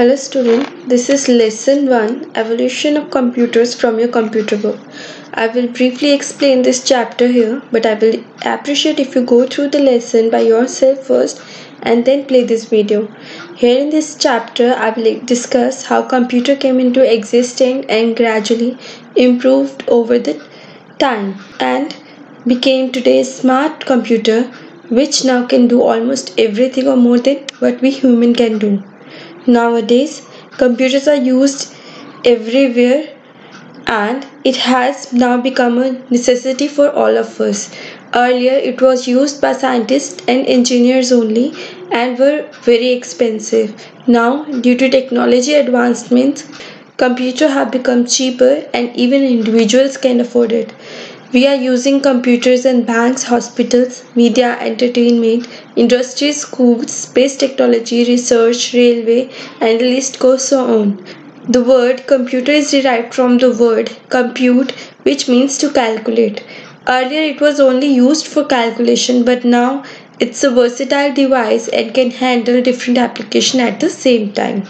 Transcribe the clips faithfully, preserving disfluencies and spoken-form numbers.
Hello student, this is lesson one, Evolution of Computers from your computer book. I will briefly explain this chapter here, but I will appreciate if you go through the lesson by yourself first and then play this video. Here in this chapter, I will discuss how computer came into existence and gradually improved over the time and became today's smart computer, which now can do almost everything or more than what we human can do. Nowadays, computers are used everywhere and it has now become a necessity for all of us. Earlier, it was used by scientists and engineers only and were very expensive. Now, due to technology advancements, computers have become cheaper and even individuals can afford it. We are using computers in banks, hospitals, media, entertainment, industries, schools, space technology, research, railway, and the list goes on. The word computer is derived from the word compute, which means to calculate. Earlier it was only used for calculation, but now it's a versatile device and can handle different applications at the same time.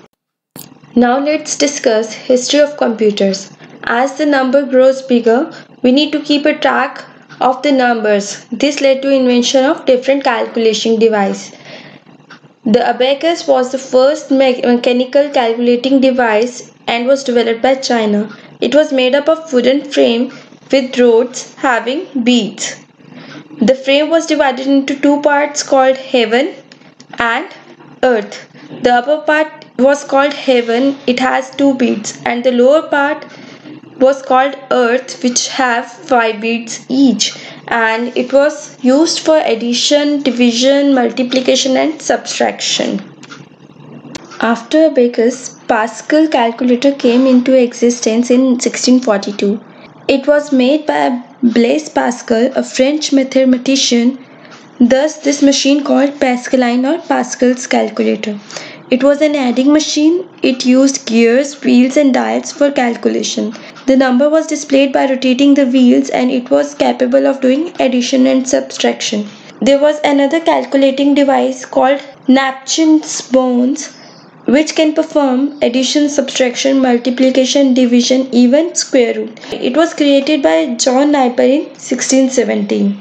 Now let's discuss history of computers. As the number grows bigger, we need to keep a track of the numbers. This led to invention of different calculation device. The abacus was the first me- mechanical calculating device and was developed by China. It was made up of wooden frame with rods having beads. The frame was divided into two parts called heaven and earth. The upper part was called heaven, it has two beads, and the lower part was called earth, which have five beads each, and it was used for addition, division, multiplication and subtraction. After abacus, Pascal calculator came into existence in sixteen forty-two. It was made by Blaise Pascal, a French mathematician. Thus, this machine called Pascaline or Pascal's calculator. It was an adding machine. It used gears, wheels and dials for calculation. The number was displayed by rotating the wheels and it was capable of doing addition and subtraction. There was another calculating device called Napchin's bones, which can perform addition, subtraction, multiplication, division, even square root. It was created by John Napier in sixteen seventeen.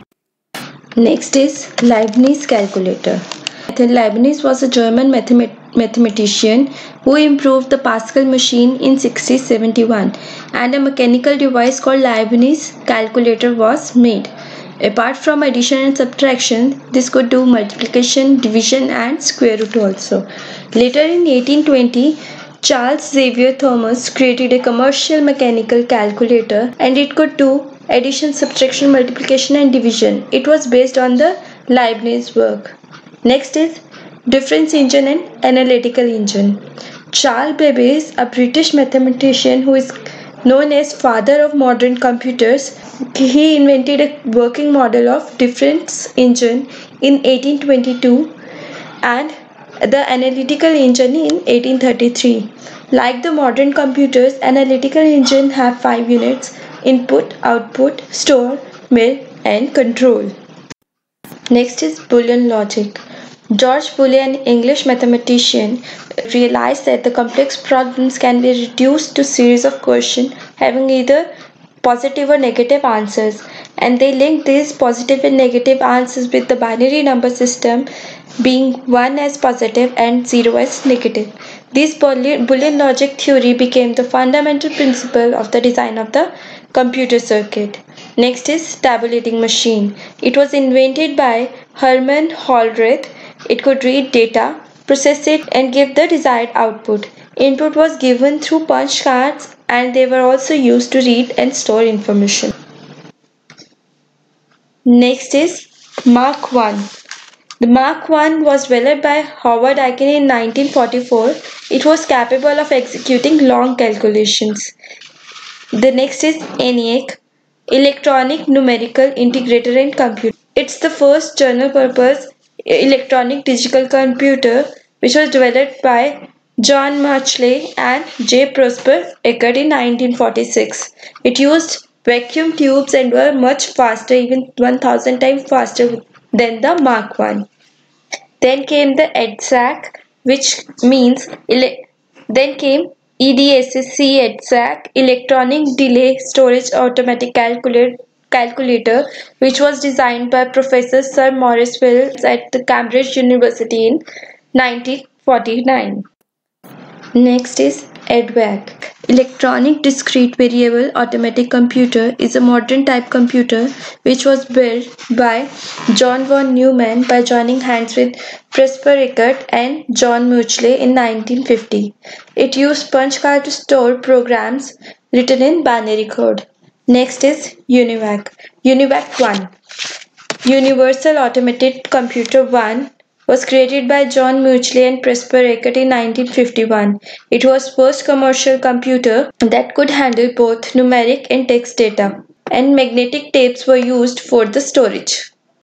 Next is Leibniz calculator. Leibniz was a German mathemat- mathematician who improved the Pascal machine in sixteen seventy-one, and a mechanical device called Leibniz calculator was made. Apart from addition and subtraction, this could do multiplication, division and square root also. Later in eighteen twenty, Charles Xavier Thomas created a commercial mechanical calculator and it could do addition, subtraction, multiplication and division. It was based on the Leibniz work. Next is difference engine and analytical engine. Charles Babbage, a British mathematician who is known as father of modern computers, he invented a working model of difference engine in eighteen twenty-two and the analytical engine in eighteen thirty-three. Like the modern computers, analytical engine have five units: input, output, store, mill and control. Next is Boolean logic. George Boole, an English mathematician, realized that the complex problems can be reduced to series of questions having either positive or negative answers, and they linked these positive and negative answers with the binary number system, being one as positive and zero as negative. This Boolean logic theory became the fundamental principle of the design of the computer circuit. Next is tabulating machine. It was invented by Hermann Hollerith. It could read data, process it and give the desired output. Input was given through punch cards and they were also used to read and store information. Next is Mark one. The Mark one was developed by Howard Aiken in nineteen forty-four. It was capable of executing long calculations. The next is ENIAC, Electronic Numerical Integrator and Computer. It's the first general purpose electronic digital computer which was developed by John Mauchly and J. Prosper Eckert in nineteen forty-six. It used vacuum tubes and were much faster, even one thousand times faster than the Mark one. Then came the EDSAC, which means ele- then came E D S S C E D S A C, Electronic Delay Storage Automatic Calculator, calculator, which was designed by Professor Sir Maurice Wills at the Cambridge University in nineteen forty-nine. Next is E D V A C. Electronic Discrete Variable Automatic Computer is a modern type computer which was built by John von Neumann by joining hands with Presper Eckert and John Muchley in nineteen fifty. It used punch card to store programs written in binary code. Next is UNIVAC. UNIVAC one. Universal Automated Computer one was created by John Muchley and Presper Eckert in nineteen fifty-one. It was first commercial computer that could handle both numeric and text data, and magnetic tapes were used for the storage.